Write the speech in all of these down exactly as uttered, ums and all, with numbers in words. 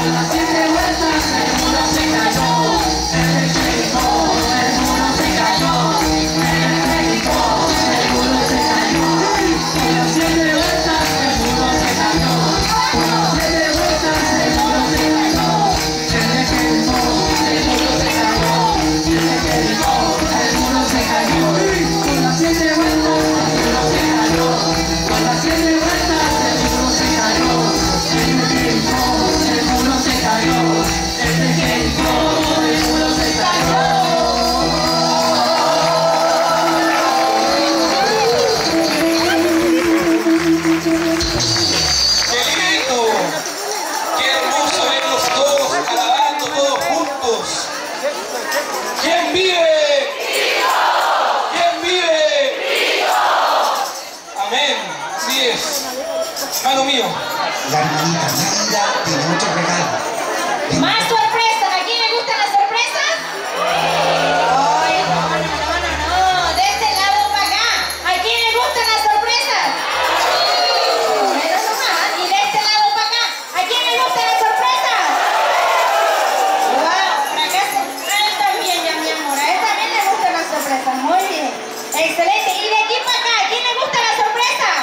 Hermano mío. La hermanita Nanda tiene muchos regalos. ¿Más sorpresas? ¿A quién le gustan las sorpresas? Ay, no, no, no, no, no. De este lado para acá. ¿A quién le gustan las sorpresas? Menos nomás. Y de este lado para acá. ¿A quién le gustan las sorpresas? Wow, para acá. A él también, ya mi amor. A él también le gustan las sorpresas. Muy bien. Excelente. Y de aquí para acá, ¿a quién le gustan las sorpresas?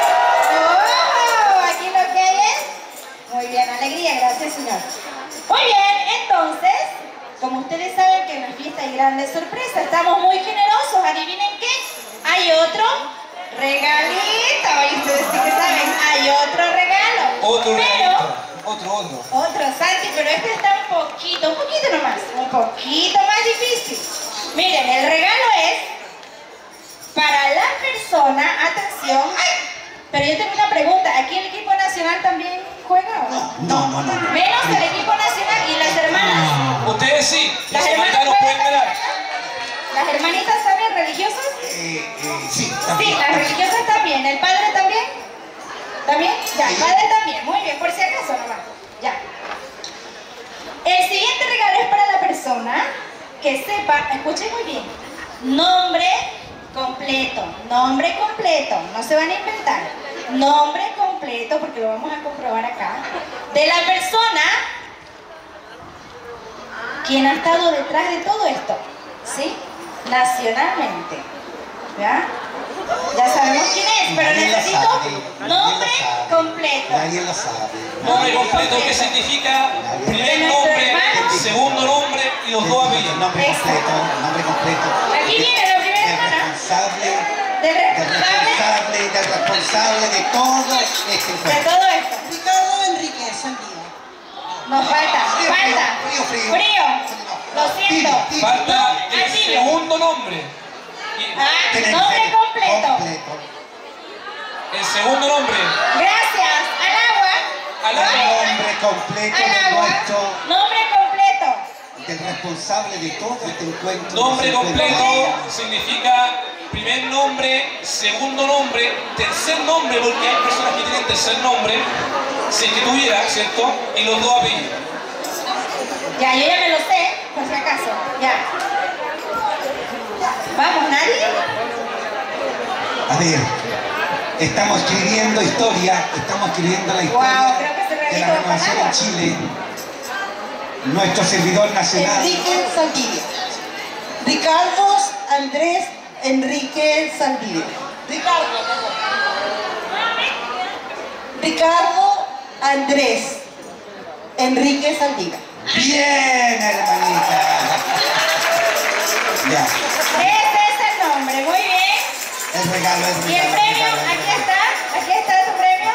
Muy bien, alegría, gracias señor. Muy bien, entonces, como ustedes saben que en la fiesta hay grandes sorpresas, estamos muy generosos, adivinen qué, hay otro regalito, y ustedes sí que saben, hay otro regalo. Otro pero, regalito, otro, otro. Otro, Santi, pero este está un poquito, un poquito nomás, un poquito más difícil. Miren, el regalo es para la persona, atención, ¡ay! Pero yo tengo una pregunta, ¿aquí el equipo nacional también juega o no? No, no, no. no. Menos el equipo nacional y las hermanas. Ustedes sí, Las los hermanas hermanos pueden pueden ganar. ¿Las hermanitas también religiosas? Eh, eh, sí, Sí, también. las religiosas también. ¿El padre también? ¿También? Ya, el padre también. Muy bien, por si acaso nomás. Ya. El siguiente regalo es para la persona que sepa, escuchen muy bien, nombre completo, nombre completo, no se van a inventar. Nombre completo, porque lo vamos a comprobar acá, de la persona quien ha estado detrás de todo esto, ¿sí? Nacionalmente, ¿ya? Ya sabemos quién es, pero Nadie lo necesito sabe, nombre nadie lo sabe, completo. Nadie lo sabe. Nombre completo, ¿qué significa? Primer nombre, segundo nombre y los dos apellidos. Nombre completo, nombre completo. Aquí viene la primera Del hermana. responsable, Del del responsable responsable, del responsable de todo este de encuentro. todo esto. Ricardo Enrique Sandía. Nos falta, Frío, falta. frío, frío, frío. Frío. Lo siento. Tibio, tibio. Falta el al tibio. segundo nombre. Y Ah, Tiene que nombre ser completo. completo. el segundo nombre, Gracias. Al agua. al El agua. nombre completo Al de agua. nuestro, Nombre completo. del responsable de todo este encuentro. Nombre de cincuenta completo años. significa primer nombre, segundo nombre, tercer nombre, porque hay personas que tienen tercer nombre, si es que tuviera, ¿cierto? Y los dos apellidos. Ya, yo ya me lo sé, por si acaso. Ya. Vamos, ¿nadie? A ver, estamos escribiendo historia, estamos escribiendo la historia Wow, creo que ese de regalito la va para renovación en agua. Chile. Nuestro servidor nacional. Enrique Saldivia. Ricardo Andrés Enrique Saldivia. Ricardo, perdón. Ricardo Andrés Enrique Saldivia. Bien, hermanita. Ya, Ese es el nombre, muy bien. el regalo es ¿Y el regalo, premio? regalo, Aquí regalo. está, aquí está tu premio.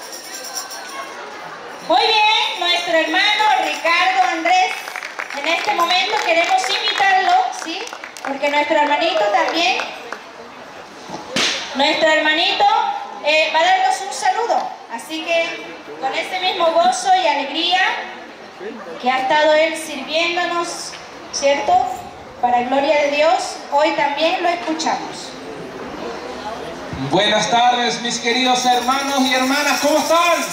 Muy bien, nuestro hermano Ricardo Andrés. En este momento queremos invitarlo, ¿sí? Porque nuestro hermanito también, nuestro hermanito eh, va a darnos un saludo. Así que con ese mismo gozo y alegría que ha estado él sirviéndonos, ¿cierto? Para gloria de Dios, hoy también lo escuchamos. Buenas tardes, mis queridos hermanos y hermanas, ¿cómo están?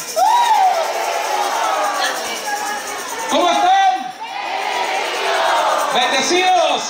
¿Cómo están? ¡Bendecidos!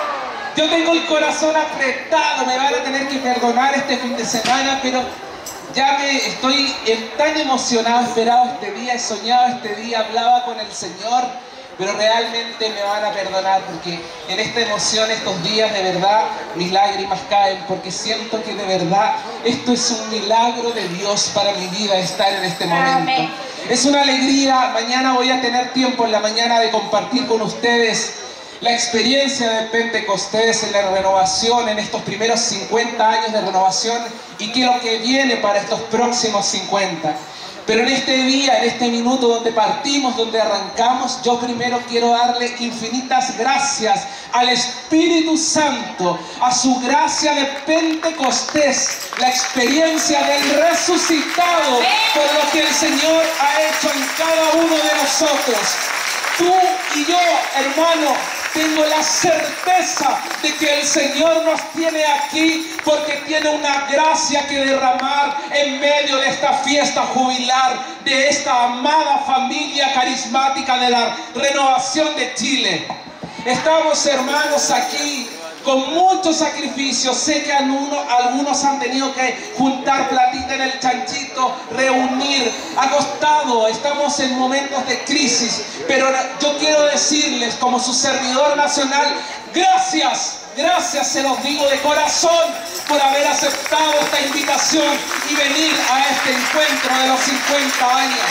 Yo tengo el corazón apretado, me van a tener que perdonar este fin de semana, pero ya me estoy tan emocionado, esperado este día, he soñado este día, hablaba con el Señor, pero realmente me van a perdonar porque en esta emoción, estos días, de verdad, mis lágrimas caen porque siento que de verdad esto es un milagro de Dios para mi vida, estar en este momento. Amén. Es una alegría. Mañana voy a tener tiempo en la mañana de compartir con ustedes la experiencia de Pentecostés en la renovación, en estos primeros cincuenta años de renovación y qué es lo que viene para estos próximos cincuenta. Pero en este día, en este minuto donde partimos, donde arrancamos, yo primero quiero darle infinitas gracias al Espíritu Santo, a su gracia de Pentecostés, la experiencia del resucitado, por lo que el Señor ha hecho en cada uno de nosotros. Tú y yo, hermano, tengo la certeza de que el Señor nos tiene aquí porque tiene una gracia que derramar en medio de esta fiesta jubilar de esta amada familia carismática de la Renovación de Chile. Estamos, hermanos, aquí con muchos sacrificios. Sé que algunos, algunos han tenido que juntar platita en el chanchito, reunir, ha costado, estamos en momentos de crisis, pero yo quiero decirles como su servidor nacional, gracias, gracias, se los digo de corazón por haber aceptado esta invitación y venir a este encuentro de los cincuenta años.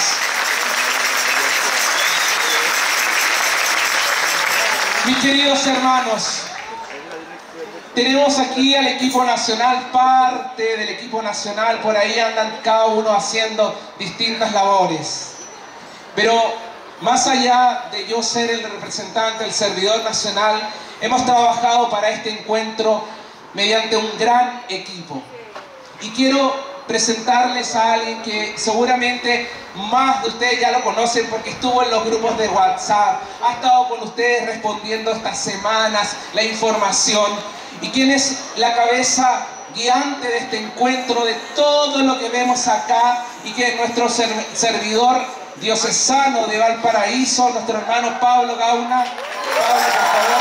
Mis queridos hermanos, tenemos aquí al equipo nacional, parte del equipo nacional, por ahí andan cada uno haciendo distintas labores. Pero más allá de yo ser el representante, el servidor nacional, hemos trabajado para este encuentro mediante un gran equipo. Y quiero presentarles a alguien que seguramente más de ustedes ya lo conocen porque estuvo en los grupos de WhatsApp, ha estado con ustedes respondiendo estas semanas la información. Y quien es la cabeza guiante de este encuentro, de todo lo que vemos acá, y que es nuestro ser, servidor diocesano de Valparaíso, nuestro hermano Pablo Gauna. Pablo, por favor.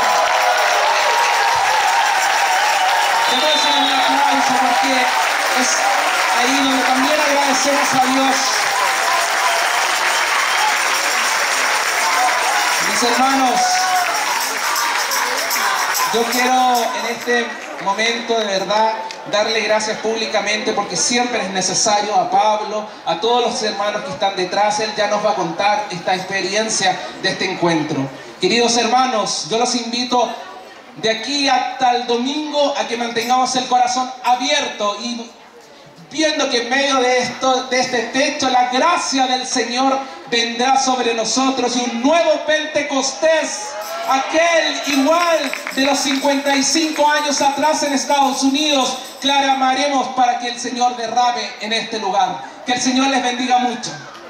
Démosle un aplauso porque es ahí donde también agradecemos a Dios. Mis hermanos, yo quiero en este momento de verdad darle gracias públicamente porque siempre es necesario a Pablo, a todos los hermanos que están detrás. Él ya nos va a contar esta experiencia de este encuentro. Queridos hermanos, yo los invito de aquí hasta el domingo a que mantengamos el corazón abierto y viendo que en medio de, esto, de este techo la gracia del Señor vendrá sobre nosotros y un nuevo Pentecostés, aquel igual de los cincuenta y cinco años atrás en Estados Unidos, clamaremos para que el Señor derrame en este lugar. Que el Señor les bendiga mucho.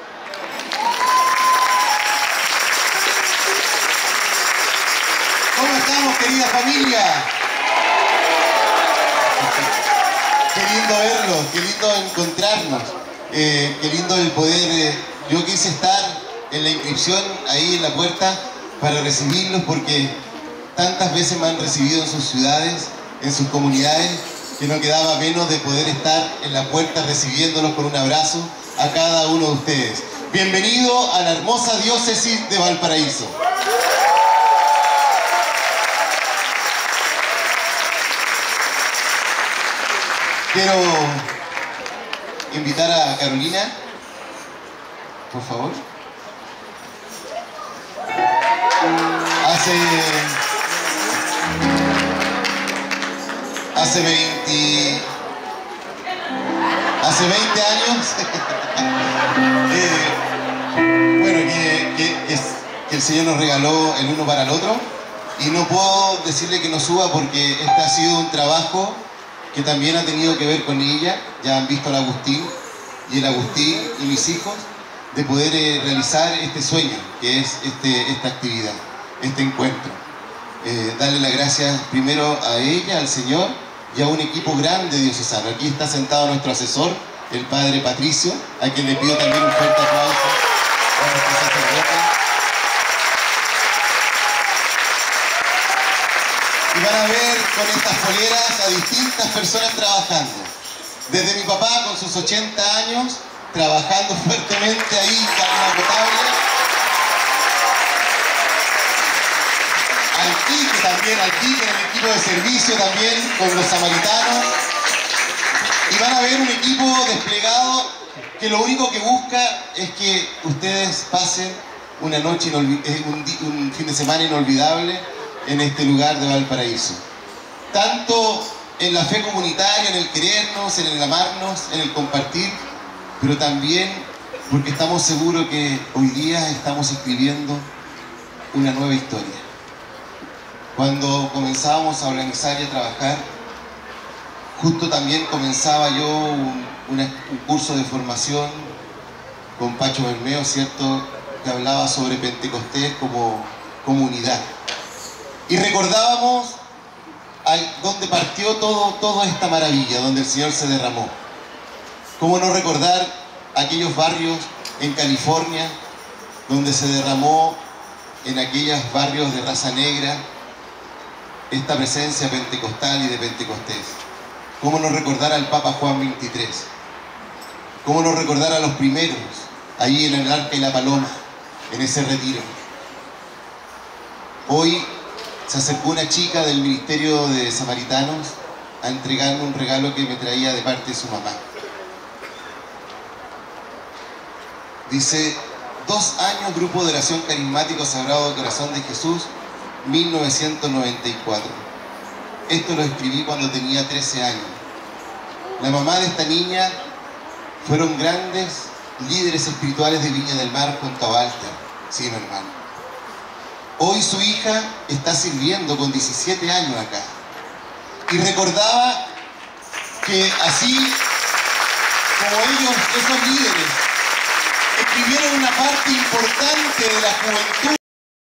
¿Cómo estamos, querida familia? Qué lindo verlos, qué lindo encontrarnos, eh, qué lindo el poder. Eh, yo quise estar en la inscripción ahí en la puerta para recibirlos porque tantas veces me han recibido en sus ciudades, en sus comunidades, que no quedaba menos de poder estar en la puerta recibiéndolos con un abrazo a cada uno de ustedes. Bienvenido a la hermosa diócesis de Valparaíso. Quiero invitar a Carolina, por favor. Hace, hace veinte, hace veinte años, eh, bueno, que, que, que, que el Señor nos regaló el uno para el otro, y no puedo decirle que no suba porque este ha sido un trabajo que también ha tenido que ver con ella. Ya han visto al Agustín y el Agustín y mis hijos, de poder eh, realizar este sueño que es este, esta actividad, este encuentro. Eh, darle las gracias primero a ella, al Señor y a un equipo grande diocesano. Aquí está sentado nuestro asesor, el Padre Patricio, a quien le pido también un fuerte aplauso a nuestro sacerdote. Y van a ver con estas poleras a distintas personas trabajando. Desde mi papá con sus ochenta años, trabajando fuertemente ahí en agua potable. Al Quique también, al Quique en el equipo de servicio también, con los samaritanos. Y van a ver un equipo desplegado que lo único que busca es que ustedes pasen una noche, un, un fin de semana inolvidable en este lugar de Valparaíso. Tanto en la fe comunitaria, en el querernos, en el amarnos, en el compartir, pero también porque estamos seguros que hoy día estamos escribiendo una nueva historia. Cuando comenzábamos a organizar y a trabajar, justo también comenzaba yo un, una, un curso de formación con Pacho Bermeo, ¿cierto?, que hablaba sobre Pentecostés como comunidad. Y recordábamos donde partió todo, toda esta maravilla, donde el Señor se derramó. ¿Cómo no recordar aquellos barrios en California donde se derramó en aquellos barrios de raza negra esta presencia pentecostal y de Pentecostés? ¿Cómo no recordar al Papa Juan veintitrés? ¿Cómo no recordar a los primeros ahí en el Arca y la Paloma, en ese retiro? Hoy se acercó una chica del Ministerio de Samaritanos a entregarme un regalo que me traía de parte de su mamá. Dice, dos años Grupo de Oración Carismático Sagrado Corazón de Jesús, mil novecientos noventa y cuatro. Esto lo escribí cuando tenía trece años. La mamá de esta niña fueron grandes líderes espirituales de Viña del Mar junto a Walter. Sí, mi hermano. Hoy su hija está sirviendo con diecisiete años acá. Y recordaba que así como ellos, esos líderes, escribieron una parte importante de la juventud